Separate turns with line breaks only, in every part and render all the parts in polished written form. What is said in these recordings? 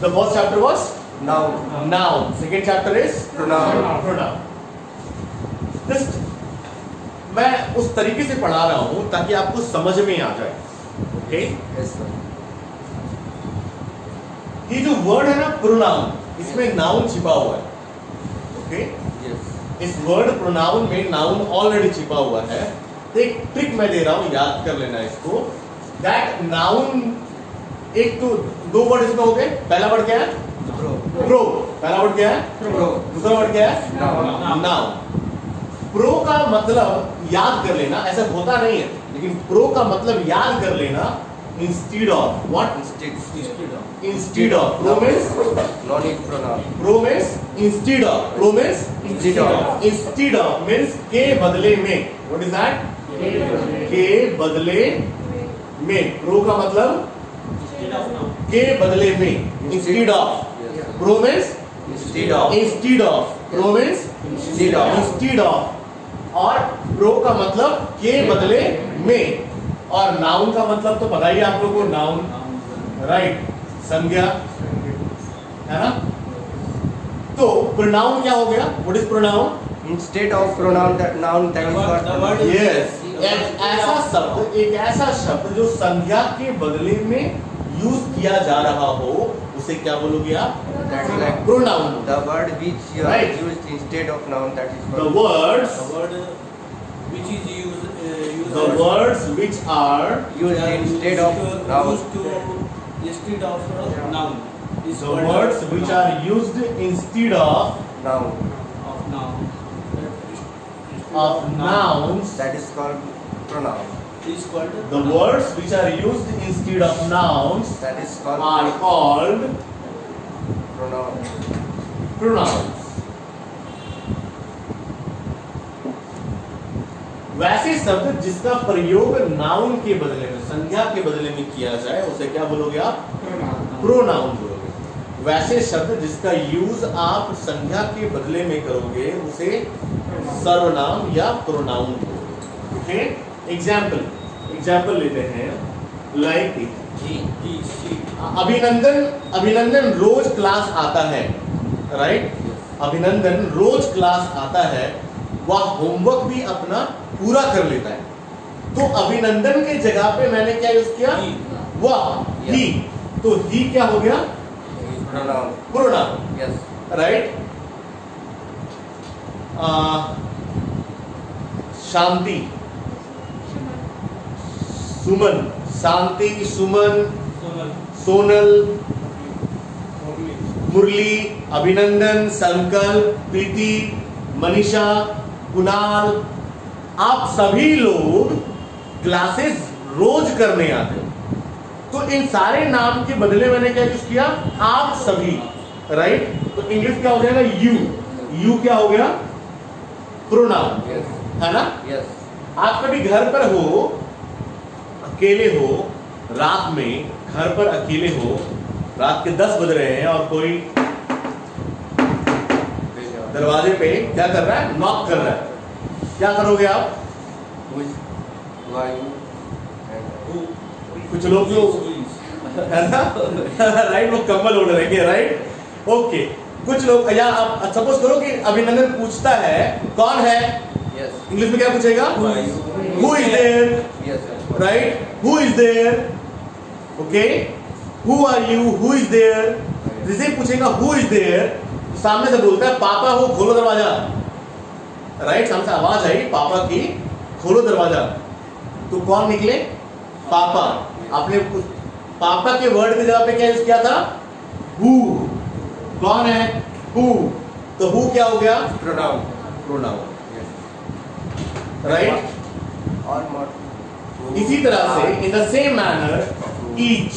The first chapter was
Noun.
noun. Second chapter is
Pronoun.
pronoun. Just मैं उस तरीके से पढ़ा रहा हूं ताकि आपको समझ में आ जाए. ओके?
Yes, sir.
ये जो वर्ड है ना प्रोनाउन, इसमें नाउन छिपा हुआ है. ओके?
Yes.
इस वर्ड प्रोनाउन में नाउन ऑलरेडी छिपा हुआ है. तो एक ट्रिक मैं दे रहा हूं, याद कर लेना इसको. दैट नाउन, एक तो दो वर्ड इसमें हो गए. पहला वर्ड क्या है?
Pro.
प्रो. पहला वर्ड क्या है?
Pro.
दूसरा वर्ड क्या है?
Noun.
नाउन. प्रो का मतलब याद कर लेना, ऐसा होता नहीं है, लेकिन प्रो का मतलब याद कर लेना. Instead of. What? Instead of. Pro means
Non-it pronoun.
Pro means instead of. Pro means
Instead of.
Instead of means के बदले में. What is that? के बदले में. प्रो का मतलब के बदले में. Instead of.
Yes.
Pro means
Instead of.
Instead of. Pro means
Instead of.
Instead of. और प्रो का मतलब के बदले में. और नाउन का मतलब तो पता ही है आप लोगों को. नाउन, राइट, संज्ञा, है ना. तो प्रोनाउन क्या हो गया? What is pronoun?
Instead of pronoun, that noun, that is called pronoun.
Yes. ऐसा शब्द, एक ऐसा शब्द जो संज्ञा के बदले में यूज किया जा रहा हो, उसे क्या बोलोगे आप?
That is like
pronoun.
the word which you
Right.
have used instead of noun, that is
The
called
words,
The word which is used
the words which are
used instead of noun.
instead of noun. Is
the
called
words which are used instead of
Noun.
noun.
nouns.
That is called pronoun.
Is called
The words which are used instead of nouns
That is called
are called
pronoun.
pronouns. वैसे शब्द जिसका प्रयोग noun के बदले में, संज्ञा के बदले में किया जाए, उसे क्या बोलोगे आप? प्रोनाउन बोलोगे. वैसे शब्द जिसका यूज आप संज्ञा के बदले में करोगे, उसे सर्वनाम या प्रोनाउन बोलोगे. ओके? एग्जाम्पल लेते हैं. लाइक अभिनंदन रोज क्लास आता है. राइट? अभिनंदन रोज क्लास आता है. वह होमवर्क भी अपना पूरा कर लेता है. तो अभिनंदन के जगह पे मैंने क्या यूज किया? वह, ही. तो ही क्या हो गया?
Pronoun.
Pronoun.
Yes.
Right? Shanti, Suman, Shanti, Suman, Sonal, Murli, Abhinandan, Sankalp, प्रीति, मनीषा, कुणाल. आप सभी लोग क्लासेस रोज करने आते हो. तो इन सारे नाम के बदले मैंने क्या यूज किया? आप सभी. राइट? तो इंग्लिश क्या हो जाएगा? यू. यू क्या हो गया? प्रोनाउन.
Yes.
है ना?
Yes.
आप कभी घर पर हो, अकेले हो, रात में घर पर अकेले हो, रात के 10 बज रहे हैं और कोई दरवाजे पे क्या कर रहा है? नॉक कर रहा है. क्या करोगे आप?
Who are you? And
कुछ लोग जो है ना, राइट, वो कम्बल ओढ़ रहेंगे. राइट? ओके. कुछ लोग, या आप सपोज करो कि अभिनंदन पूछता है कौन है.
yes.
इंग्लिश में क्या पूछेगा? Who is there.
Yes. Sir.
Right? Who is there. Okay. Who are you. Who is there. जैसे पूछेगा हु इज देयर, सामने से बोलता है पापा हो, खोलो दरवाजा. राइट? सामने से आवाज आई पापा की, खोलो दरवाजा. तो कौन निकले? पापा. आपने पापा के वर्ड की जगह पे क्या यूज किया था? हु. कौन है? हु. तो हु क्या हो गया?
Pronoun.
Pronoun.
Yes.
Right?
Or more.
इसी तरह से in the same manner each,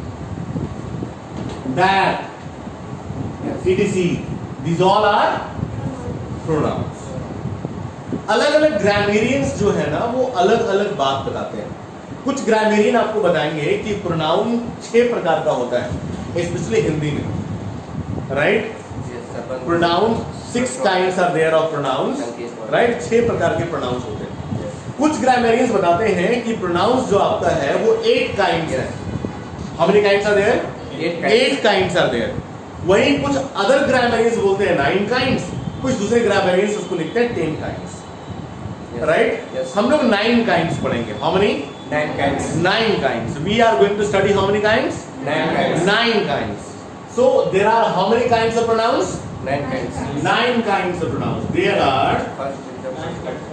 that, etc, these all are pronouns. अलग अलग ग्रामेरियंस जो है ना, वो अलग अलग बात बताते हैं. कुछ ग्रामेरियन आपको बताएंगे कि प्रोनाउन 6 प्रकार का होता है, स्पेशली हिंदी में. Right?
Yes. Sir.
Pronoun 6 kinds are there of pronouns. Right? 6 प्रकार के प्रोनाउंस होते हैं. कुछ ग्रामेरियंस बताते हैं कि प्रोनाउंस जो आपका है वो 8 काइंड्स है. How many kinds are there? 8 kinds are there. वहीं कुछ अदर grammarians बोलते हैं 9 kinds, कुछ दूसरे grammarians उसको लिखते हैं 10 kinds. Right?
Yes.
हम लोग 9 kinds पढ़ेंगे. How many?
9 kinds.
9 kinds. We are going to study how many kinds?
9 kinds.
9 kinds. So there are how many kinds of pronouns?
9 kinds.
9 kinds of pronouns. There are
First is the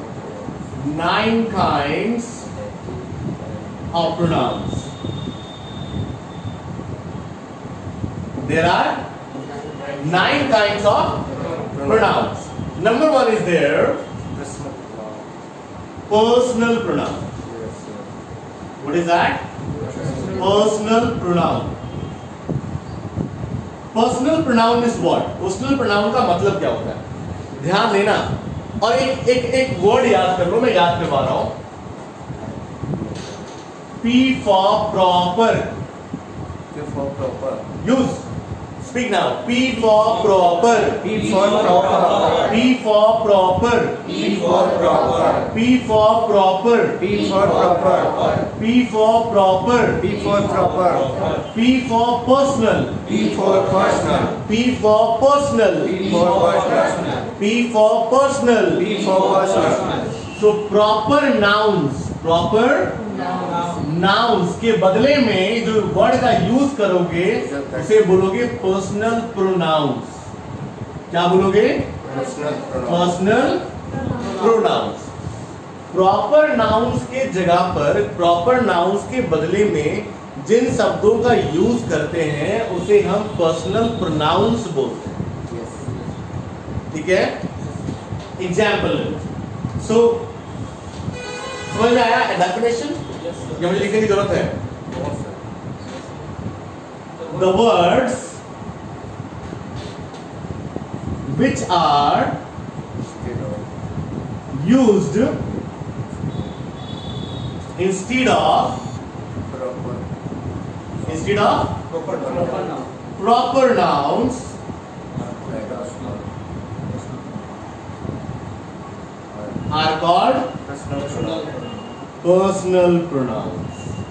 9 kinds of pronouns. There are 9 kinds of pronouns. Number 1 is there personal pronoun.
Yes, sir.
What is that? Personal pronoun. Personal pronoun is what? Personal pronoun का मतलब क्या होता है? ध्यान देना. और एक word याद कर लो, मैं याद करवा रहा हूं. P for proper.
P for proper.
Use. Speak now. P for proper.
P for proper.
P for proper.
P for proper.
P for proper.
P for proper.
P for proper.
P for proper.
P for personal.
P for personal.
P for personal.
P for personal.
P for personal.
P for personal.
So proper nouns. Proper nouns के बदले में जो word का use करोगे उसे बोलोगे personal pronouns. क्या बोलोगे?
Personal pronoun.
Personal pronouns. Proper nouns के जगह पर प्रॉपर नाउन्स के बदले में जिन शब्दों का यूज करते हैं उसे हम पर्सनल प्रोनाउंस बोलते हैं.
Yes.
ठीक है? एग्जाम्पल. सो समझ में आया डेफिनेशन या मुझे लिखने की जरूरत है?
Yes, sir.
The words which are used instead of proper nouns are called personal pronouns.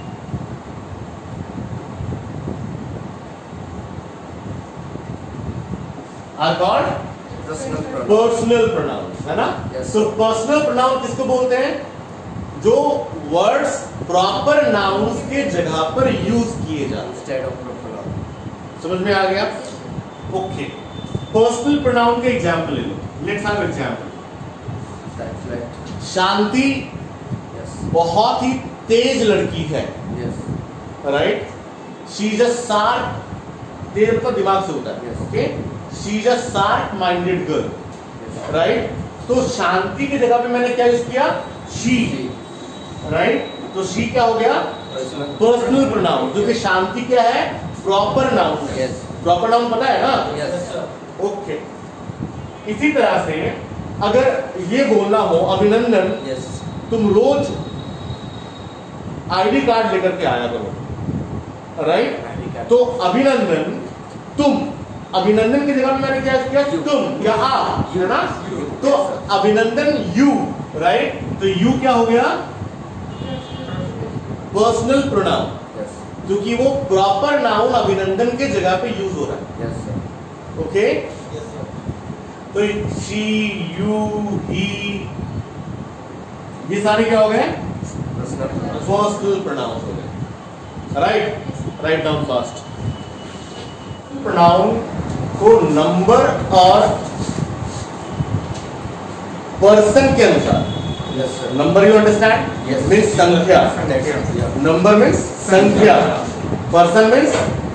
Are called personal pronouns, है ना?
Yes.
So personal pronoun किसको बोलते हैं? जो words proper nouns के जगह पर यूज किए जाते हैं.
Instead of proper noun.
समझ में आ गया? ओके. पर्सनल प्रोनाउन के एग्जांपल ले लो. Let's have example.
That's like.
Shanti
Yes.
बहुत ही तेज लड़की है.
Yes.
Right? She is a sharp. तेज तो दिमाग से होता है.
Yes.
Okay. She is a sharp minded girl.
Yes.
Right? तो शांति की जगह पे मैंने क्या यूज किया? शी. राइट? तो शी क्या हो गया?
Personal.
Personal pronoun. जो कि शांति क्या है? Proper noun.
Yes.
Proper noun पता है ना?
Yes.
ओके. इसी तरह से अगर ये बोलना हो अभिनंदन,
Yes.
तुम रोज आईडी कार्ड लेकर के आया करो. राइट?
ID card.
तो अभिनंदन तुम. अभिनंदन की जगह में मैंने क्या किया? तुम या आप, है ना? तो अभिनंदन यू. राइट? तो यू क्या हो गया? Personal pronoun.
Yes.
क्योंकि वो प्रॉपर नाउन अभिनंदन के जगह पे यूज हो रहा है.
Yes, sir.
ओके. तो शी, यू, ही, ये सारे क्या हो गए?
Personal pronoun.
पर्सनल प्रोनाउंस हो गए. Right? Write down fast. Pronoun को नंबर और पर्सन के अनुसार.
Yes, sir.
Number you understand?
Yes.
Means संख्या.
Yeah.
नंबर मीन्स संख्या. पर्सन मीन्स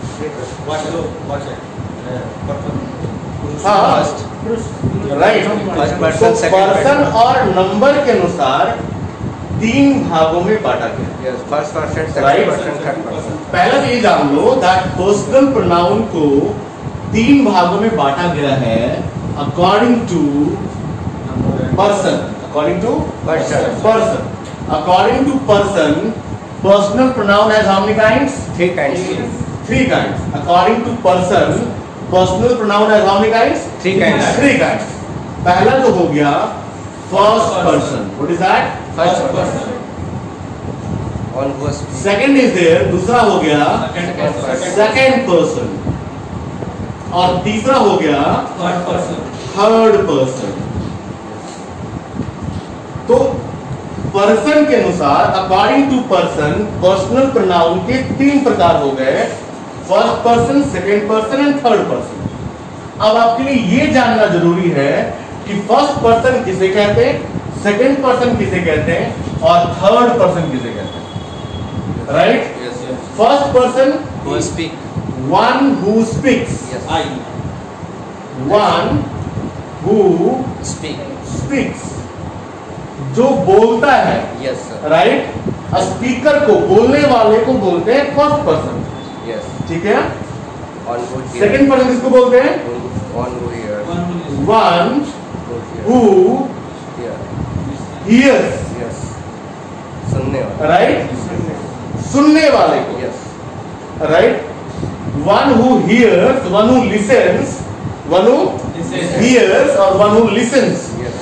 हाँ. राइट.
First
तो
person, second
पर्सन
person.
और नंबर के अनुसार 3 भागों में बांटा गया.
Yes. First person, second
Right.
person, third person.
पहला तो ये जान लो दैट पर्सनल प्रोनाउन को 3 भागों में बांटा गया है according to person. According to
Person.
Person. According to person personal pronoun has how many kinds?
3 kinds.
3 kinds. According to person personal pronoun has how many kinds?
3 kinds.
3 kinds. पहला जो हो गया first person. What is that?
First person. One who speaks.
Second is there, दूसरा हो गया second person, और तीसरा हो गया थर्ड पर्सन। तो पर्सन के अनुसार, according to person, personal pronoun के 3 प्रकार हो गए, first person, second person and third person. अब आपके लिए ये जानना जरूरी है कि फर्स्ट पर्सन किसे कहते हैं, सेकंड पर्सन किसे कहते हैं, और थर्ड पर्सन किसे कहते हैं, right?
Yes, yes.
First person
Who speak.
One who speaks,
Yes.
I.
One who
Speak.
Speaks, जो बोलता है,
Yes, sir.
राइट? स्पीकर को, बोलने वाले को बोलते हैं फर्स्ट पर्सन,
Yes.
ठीक है?
One who hears.
Second person किसको बोलते हैं?
One who hears.
One who listens.
One
Who hears.
Who
Hear.
Hears,
Yes. सुनने वाला.
राइट? सुनने वाले को,
Yes.
Right? One who hears, one who listens, one who
Listens.
Hears और one who listens.
Yes.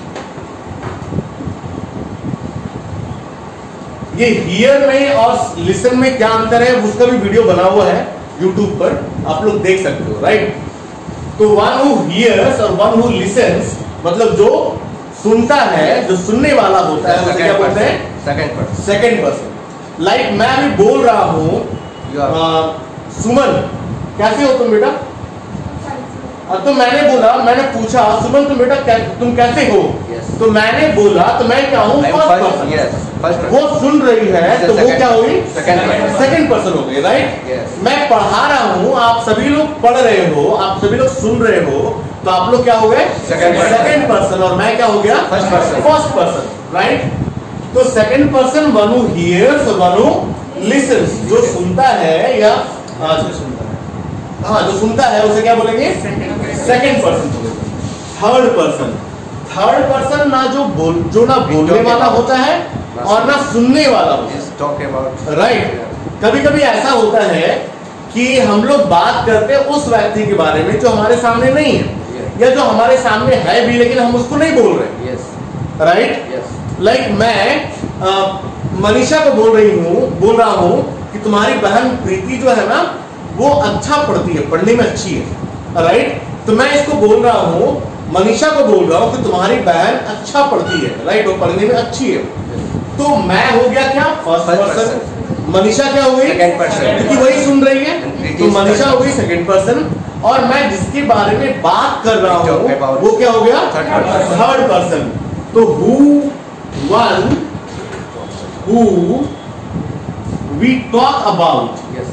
ये हियर में और listen में क्या अंतर है, उसका भी वीडियो बना हुआ है YouTube पर, आप लोग देख सकते हो, राइट? तो वन हु हियर्स और वन हु लिसन्स, मतलब जो सुनता है, जो सुनने वाला होता है, उसे क्या बोलते हैं?
Second person.
Second person. Like मैं अभी बोल रहा हूँ,
You are.
सुमन कैसे हो तुम बेटा? तो मैंने बोला, मैंने पूछा सुमन तुम बेटा तुम कैसे हो?
Yes.
तो मैंने बोला, तो मैं क्या हूँ?
I'm
first
first.
Person.
Yes. First person.
वो सुन रही है,
This is
तो वो
second.
क्या हुई?
Second person.
सेकंड पर्सन हो गई, राइट?
Yes.
मैं पढ़ा रहा हूँ, आप सभी लोग पढ़ रहे हो, आप सभी लोग सुन रहे हो, तो आप लोग क्या हो गए?
Second person.
सेकंड पर्सन, और मैं क्या हो गया?
First person.
First person, right? तो second person one who hears और वन हु लिसन्स, जो सुनता है या हाँ जो सुनता है उसे क्या बोलेंगे? सेकंड पर्सन बोलेंगे। थर्ड पर्सन, थर्ड पर्सन ना जो ना बोलने वाला होता है और ना सुनने वाला होता है,
Just talk about.
राइट? कभी कभी ऐसा होता है कि हम लोग बात करते हैं उस व्यक्ति के बारे में जो हमारे सामने नहीं है,
Yes.
या जो हमारे सामने है भी लेकिन हम उसको नहीं बोल रहे,
Yes.
राइट?
Yes.
लाइक मैं मनीषा को बोल रहा हूँ कि तुम्हारी बहन प्रीति जो है ना वो अच्छा पढ़ती है, पढ़ने में अच्छी है, राइट? तो मैं इसको बोल रहा हूँ, मनीषा को बोल रहा हूँ कि तुम्हारी बहन अच्छा पढ़ती है, राइट? वो पढ़ने में अच्छी है। तो मैं हो गया क्या? First person. मनीषा क्या हो गई?
Second person.
क्योंकि वही सुन रही है, तो मनीषा हो गई सेकंड पर्सन, और मैं जिसके बारे में बात कर रहा हूँ वो क्या हो गया?
Third person.
Third person. तो one who we talk about,
Yes.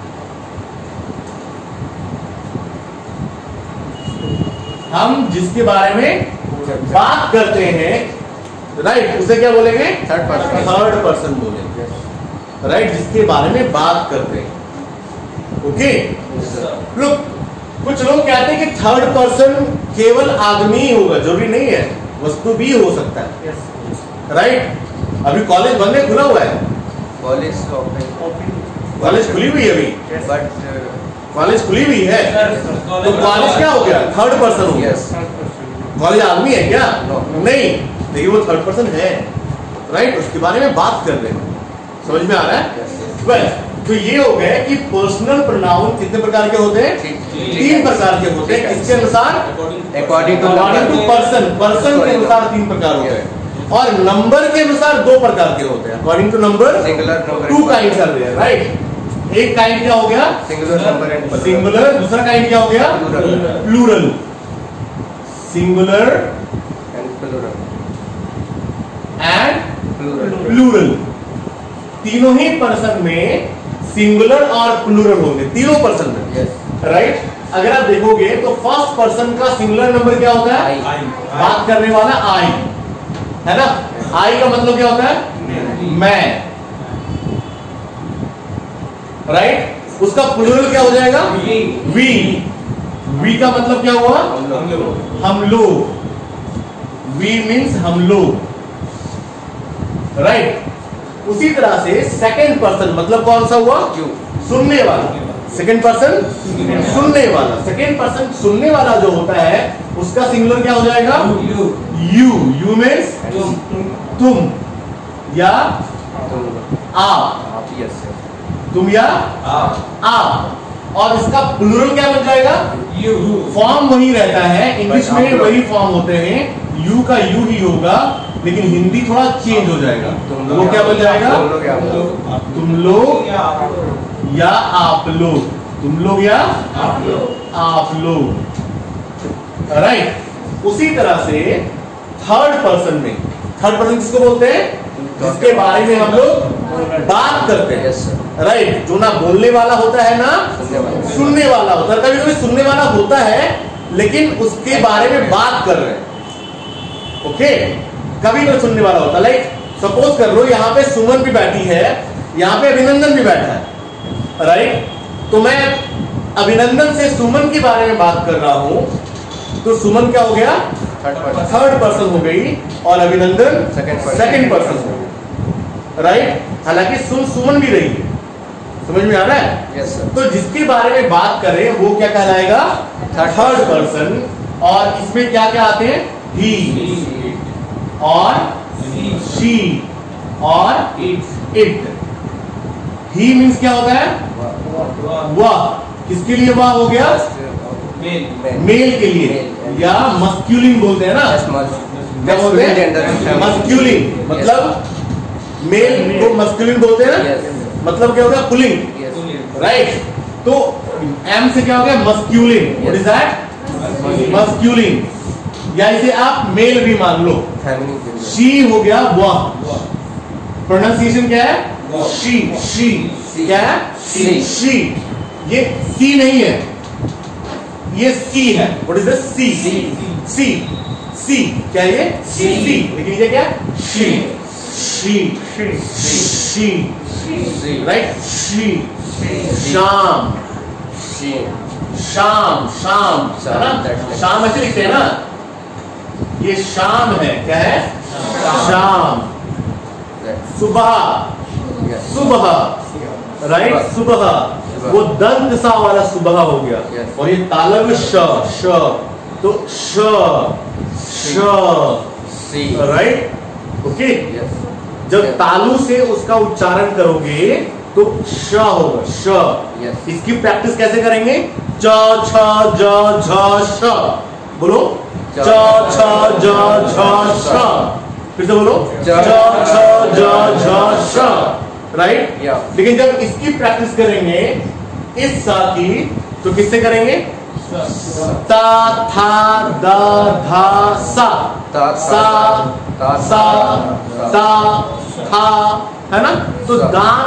हम जिसके बारे में बात करते हैं, राइट? उसे क्या बोलेंगे?
Third person.
थर्ड पर्सन बोलेंगे,
Yes.
राइट? जिसके बारे में बात करते हैं, ओके?
Yes, sir.
लोग कुछ लोग कहते हैं कि थर्ड पर्सन केवल आदमी ही होगा, जरूरी नहीं है, वस्तु भी हो सकता है, राइट? अभी कॉलेज बंद है, खुला हुआ है?
Police open.
कॉलेज खुली हुई है अभी?
But.
कॉलेज खुली हुई है, तो कॉलेज क्या हो गया? थर्ड पर्सन हो गया।
Yes.
कॉलेज आदमी है क्या?
No.
नहीं, लेकिन वो थर्ड पर्सन है, राइट? उसके बारे में बात कर रहे हैं, समझ में आ रहा है?
Yes.
वेल, तो ये हो गए कि पर्सनल प्रोनाउन कितने प्रकार के होते हैं? 3 प्रकार के होते हैं। किसके अनुसार?
According to
according to
number.
Person, person के अनुसार 3 प्रकार होते हैं, और नंबर के अनुसार 2 प्रकार के होते हैं। According to number
Singular number.
2 kinds are there, right? एक काइंड क्या हो गया?
Singular number and plural.
Singular. दूसरा काइंड क्या हो गया?
Plural.
Plural. Singular
And plural.
And
Plural.
Plural. तीनों ही पर्सन में सिंगुलर और प्लूरल होंगे, तीनों पर्सन में,
Yes.
राइट? अगर आप देखोगे तो फर्स्ट पर्सन का सिंगुलर नंबर क्या होता है?
I.
बात करने वाला आई, है ना? आई का मतलब क्या होता है? मैं, राइट? उसका प्लूरल क्या हो जाएगा? वी। वी का मतलब क्या हुआ? हम लोग। वी मीन्स हम लोग, राइट? उसी तरह से सेकंड पर्सन मतलब कौन सा हुआ?
You.
सुनने वाला। सेकंड पर्सन सुनने वाला। सेकंड पर्सन सुनने वाला जो होता है उसका सिंगुलर क्या हो जाएगा? यू। यू मीन्स तुम या आप,
Yes, sir.
तुम या आप, और इसका प्लूरल क्या बन जाएगा?
You.
फॉर्म वही रहता है, इंग्लिश
But
में
आप
वही फॉर्म होते हैं, यू का यू ही होगा, लेकिन हिंदी थोड़ा चेंज हो जाएगा। वो क्या बन जाएगा?
तुम लोग या आप लोग।
तुम लोग
या आप लोग।
या आप लोग, तुम लोग या
आप लोग।
आप लोग, राइट। उसी तरह से थर्ड पर्सन में, थर्ड पर्सन किसको बोलते हैं? जिसके बारे में हम लोग बात करते हैं,
Yes, sir.
राइट। जो ना बोलने वाला होता है ना
सुनने वाला।
सुनने वाला होता है। कभी कभी सुनने वाला होता है लेकिन उसके बारे में बात कर रहे हैं, ओके। कभी कभी सुनने वाला होता है, लाइक सपोज कर लो यहाँ पे सुमन भी बैठी है, यहाँ पे अभिनंदन भी बैठा है, राइट। तो मैं अभिनंदन से सुमन के बारे में बात कर रहा हूं, तो सुमन क्या हो गया?
Third person.
थर्ड पर्सन हो गई, और अभिनंदन
Second person.
सेकंड पर्सन हो गई, राइट। हालांकि सुमन भी रही है, समझ में आ रहा है?
Yes, sir.
तो जिसके बारे में बात कर रहे हैं वो क्या कहलाएगा? Third person. और इसमें क्या क्या आते हैं? ही और शी और इट। ही मीन्स क्या होता है? वह। किसके लिए वह हो गया?
मेल।
मेल के लिए, या मस्क्यूलिन बोलते हैं ना, क्या बोलते हैं? मस्क्यूलिन, मतलब मेल को मस्क्यूलिन बोलते हैं ना,
Yes.
मतलब क्या हो गया? पुलिंग,
Yes.
राइट। तो एम से क्या हो गया? Masculine. What is that? Masculine, या इसे आप मेल भी मान लो।
Feminine gender.
शी हो गया वह, प्रोनाउंसिएशन क्या है? शी, शी, क्या है?
शी।
शी। ये सी नहीं है, ये सी है। What is the C? C, C क्या है? ये सी। लेकिन ये क्या? She, she, she,
She.
राइट। शी, शाम,
She.
शाम, शाम, है ना?
That's-
शाम ऐसे लिखते हैं ना, ये शाम है। क्या है? शाम।
That.
सुबह,
Yes.
सुबह, राइट। सुबह, वो दंत सा वाला सुबह हो गया,
Yes.
और ये तालव्य श, तो श,
She.
Right, okay.
Yes.
जब तालु से उसका उच्चारण करोगे तो श होगा, श।
Yes.
इसकी प्रैक्टिस कैसे करेंगे? च, छ, ज, झ, श। बोलो, च, छ, ज, झ, श। फिर से बोलो, च, छ, ज, झ, श, राइट।
Yeah.
लेकिन जब इसकी प्रैक्टिस करेंगे इस सा की, तो किससे करेंगे? ता, था, द, धा, सा,
ता,
सा,
ता,
सा, ता, था, है ना? तो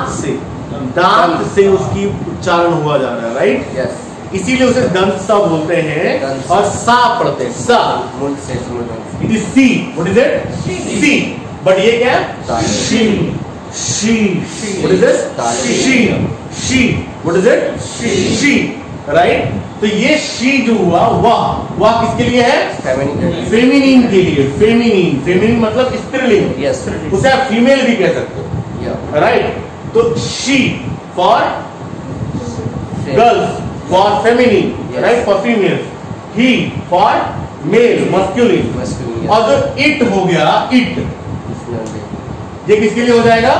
दांत से उसकी उच्चारण हुआ जा रहा है, राइट।
Yes.
इसीलिए उसे दंत सा बोलते हैं,
दंत सा।
और सा पढ़ते हैं, सा।
Moon says moon.
It is C. What is it? C. But ये क्या है?
ताली।
She, she. What is this?
ताली।
She, she. What is it? She, right. तो ये शी जो हुआ, वह किसके लिए है?
Feminine gender.
फेमिनिन के लिए। फेमिनिन, फेमिनिन मतलब स्त्रीलिंग,
Yes.
उसे आप फीमेल भी कह सकते हो,
Yeah.
राइट। तो she for girls, for feminine,
Yes.
Right, for female. He for male, masculine.
Masculine. Yes.
और जो इट हो गया, इट,
Female.
ये किसके लिए हो जाएगा?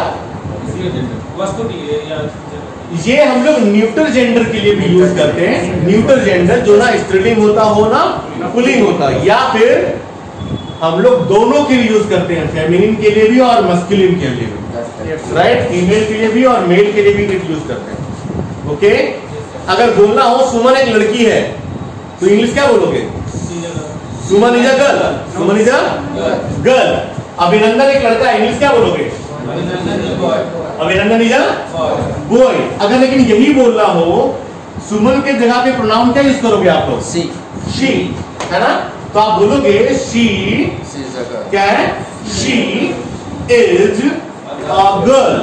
वस्तु की या
ये हम लोग न्यूट्रल जेंडर के लिए भी यूज करते हैं। न्यूट्रल जेंडर जो ना स्त्रीलिंग होता हो ना पुल्लिंग होता, या फिर हम लोग दोनों के लिए यूज करते हैं, फेमिनिन के लिए भी और मस्कुलिन के लिए भी,
That's correct.
राइट। फीमेल के लिए भी और मेल के लिए भी इट यूज करते हैं, ओके। अगर बोलना हो सुमन एक लड़की है, तो इंग्लिश क्या बोलोगे? Suman is a girl, Suman is a girl. Abhinandan एक लड़का है, इंग्लिश क्या बोलोगे? अभिनंदन इज अ बॉय। अगर लेकिन यही बोलना हो, सुमन के जगह पे प्रोनाउन क्या यूज करोगे आप लोग?
She.
शी, है ना? तो आप बोलोगे she,
She is a girl.
क्या है? She is a girl,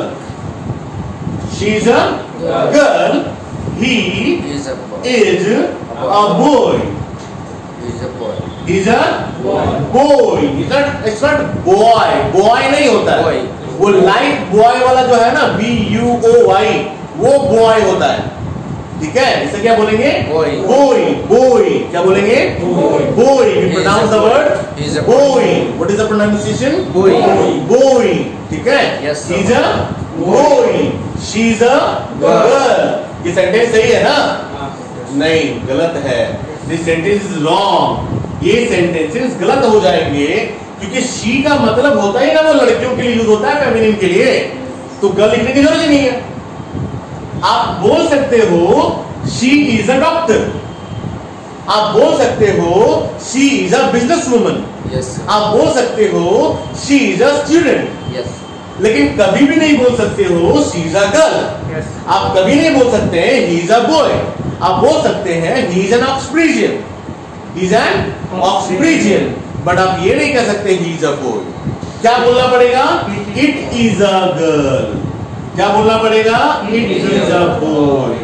she is a girl, he
He is a boy.
Is a boy,
He is a boy.
Is a boy. It's not boy, boy नहीं होता है।
Boy.
वो light boy वाला जो है ना, BUOY, वो boy होता है, ठीक है। इसे क्या बोलेंगे?
Boy.
बोय, बोय। क्या बोलेंगे? Boy. We pronounce the
He is
word
a
boy. What is the pronunciation?
Boy.
Boy, ठीक है।
Yes, sir.
Is a boy, she is a girl. ये सेंटेंस सही है ना? नहीं, गलत है। This sentence is wrong. ये सेंटेंसेस गलत हो जाएंगे क्योंकि शी का मतलब होता ही ना वो लड़कियों के लिए यूज होता है, फेमिनिन के लिए, तो गर्ल लिखने की जरूरत ही नहीं है। आप बोल सकते हो शी इज अ डॉक्टर, आप बोल सकते हो she is a business woman, आप बोल सकते हो शी इज अ स्टूडेंट, लेकिन कभी भी नहीं बोल सकते हो शी इज अ गर्ल। आप कभी नहीं बोल सकते हैं ही इज अ बॉय। आप बोल सकते हैं he is an Oxbridgian, he is an Oxbridgian, but आप ये नहीं कह सकते ही इज अ बॉय। क्या बोलना पड़ेगा? It is a girl. क्या बोलना पड़ेगा? It is a boy,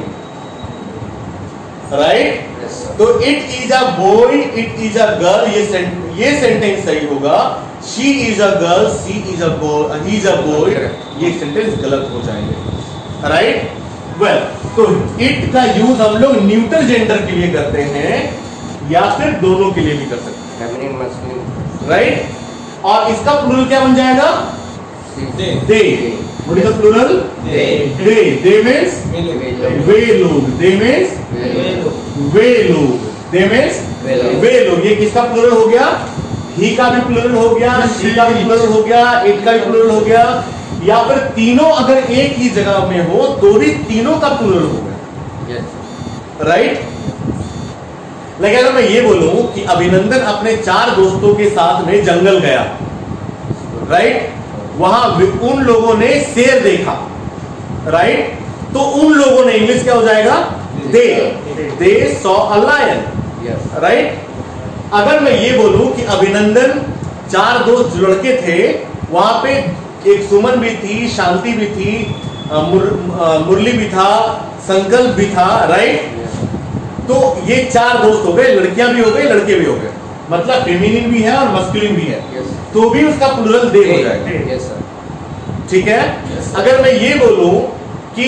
right? तो it is a boy, it is a girl, ये सेंटेंस सही होगा। She is a girl, she is a boy, he is a boy, ये सेंटेंस गलत हो जाएंगे, राइट? वेल, तो इट का यूज हम लोग न्यूट्रल जेंडर के लिए करते हैं या फिर दोनों के लिए भी कर सकते हैं, राइट? और इसका प्लूरल क्या बन जाएगा? They. What is the plural? They. They means वे लोग, दे मींस वे लोग, दे मींस वे लोग। ये किसका प्लूरल हो गया? ही का भी प्लूरल हो गया, शी का भी प्लूरल हो गया, इट का भी प्लूरल हो गया, या फिर तीनों अगर एक ही जगह में हो तो भी तीनों का प्लूरल हो गया, राइट? लेकिन अगर मैं ये बोलूं कि अभिनंदन अपने 4 दोस्तों के साथ में जंगल गया, राइट? वहां उन लोगों ने शेर देखा, राइट? तो उन लोगों ने, इंग्लिश क्या हो जाएगा? They saw a lion, right? अगर मैं ये बोलूं कि अभिनंदन 4 दोस्त लड़के थे, वहां पे एक सुमन भी थी, शांति भी थी, मुरली भी था, संकल्प भी था, राइट? तो ये 4 दोस्त हो गए, लड़कियां भी हो गई, लड़के भी हो गए, मतलब फेमिनिन भी है और मस्कुलिन भी है, तो भी उसका प्लूरल दे हो जाएगा, ठीक है? अगर मैं ये बोलूं कि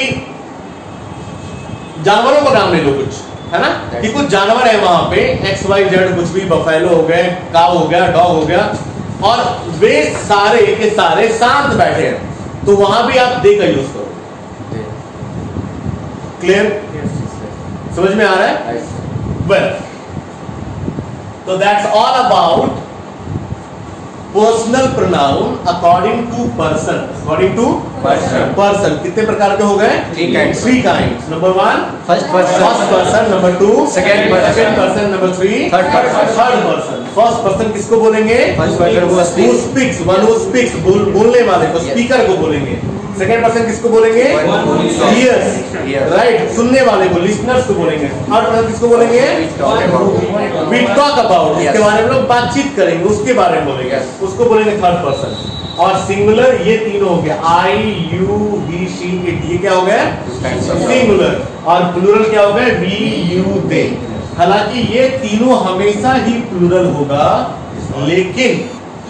जानवरों का नाम ले लो कुछ, है ना, कि कुछ जानवर है वहां पे XYZ, कुछ भी, बफेलो हो गए, काऊ हो गया, डॉग हो गया, और वे सारे के सारे शांत बैठे हैं, तो वहां भी आप दे का यूज करो। क्लियर? समझ में आ रहा है? वेल, तो that's all about personal pronoun according to person. According to person कितने प्रकार के हो गए? 3 kinds. Number 1 first person, number 2 second person, number 3 third person. First person किसको बोलेंगे? Who speaks, one who speaks, बोलने वाले को, स्पीकर को बोलेंगे। सेकंड पर्सन किसको बोलेंगे? हियर्स, राइट, सुनने वाले को, लिसनर्स को बोलेंगे। थर्ड पर्सन किसको बोलेंगे? वी टॉक अबाउट, जिसके बारे में लोग बातचीत करेंगे, उसके बारे में बोलेंगे, उसको बोलेंगे थर्ड पर्सन। और सिंगुलर ये तीनों हो गया, I, you, he, she, it, ये क्या हो गया? सिंगुलर। और प्लूरल क्या हो गया? We, you, they. हालांकि ये तीनों हमेशा ही प्लूरल होगा, लेकिन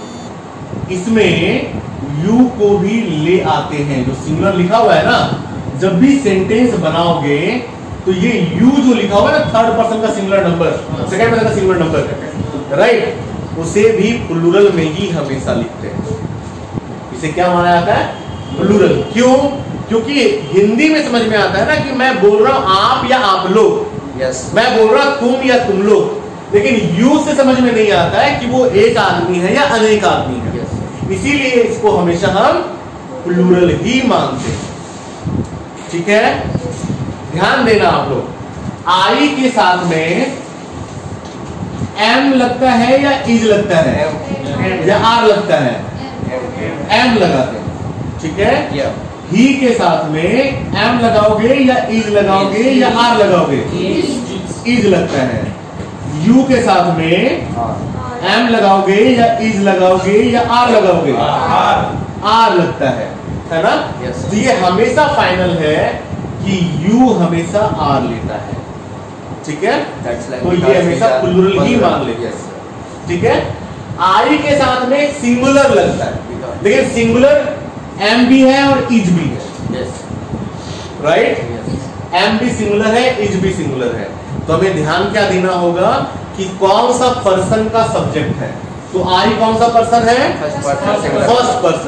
इसमें यू को भी ले आते हैं। जो सिंगुलर लिखा हुआ है ना, जब भी सेंटेंस बनाओगे तो ये यू जो लिखा हुआ है ना, थर्ड पर्सन का सिंगुलर नंबर, सेकंड पर्सन का सिंगुलर नंबर, राइट, उसे भी प्लूरल में ही हमेशा लिखते हैं। इसे क्या माना जाता है? प्लूरल। क्यों? क्योंकि हिंदी में समझ में आता है ना कि मैं बोल रहा हूं आप या आप लोग, मैं बोल रहा तुम या तुम लोग, लेकिन यू से समझ में नहीं आता है कि वो एक आदमी है या अनेक आदमी है। इसीलिए इसको हमेशा हम प्लूरल ही मानते हैं, ठीक है? ध्यान देना आप लोग, आई के साथ में एम लगता है या इज लगता है या आर लगता है? एम लगाते हैं, ठीक है? ही के साथ में एम लगाओगे या इज लगाओगे या आर लगाओगे? इज लगता है। यू के साथ में एम लगाओगे या इज लगाओगे या आर लगाओगे? आर लगता है ना? तो ये हमेशा फाइनल है कि यू हमेशा आर लेता है, ठीक है? तो ये हमेशा प्लूरल ही मान लेते हैं, ठीक है? आई के साथ में सिंगुलर लगता है, लेकिन सिंगुलर एम भी है और इज भी है, राइट? एम भी सिंगुलर है, इज भी सिंगुलर है। तो हमें ध्यान क्या देना होगा कि कौन सा पर्सन का सब्जेक्ट है। तो आई कौन सा पर्सन है? First person.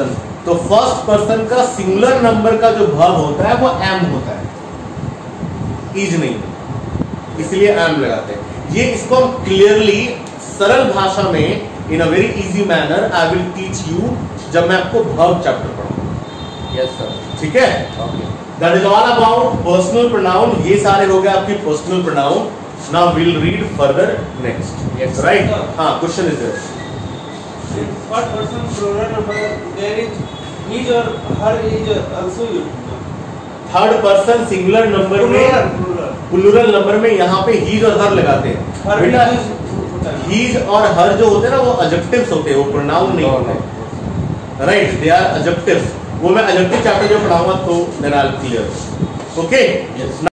तो फर्स्ट पर्सन का सिंगुलर नंबर का जो वर्ब होता है वो एम होता है, इज नहीं, इसलिए एम लगाते हैं। ये इसको हम क्लियरली सरल भाषा में in a very easy manner I will teach you जब मैं आपको वर्ब चैप्टर पढ़ाऊंगा।
Yes sir.
ठीक है,
okay.
That is all about personal pronoun. ये सारे हो गए आपकी personal pronoun. Now will read further next.
Yes,
right,
sir.
हाँ, question is this.
What person plural number there is his or her is also used.
Third person singular number में, plural number में यहाँ पे his और हर लगाते हैं बेटा। His और हर जो होते हैं ना वो एडजेक्टिव्स होते हैं, वो प्रोनाउन नहीं होते। Right, they are adjectives. वो मैं एडजेक्टिव चैप्टर जो पढ़ाऊंगा तो then I will clear. Okay.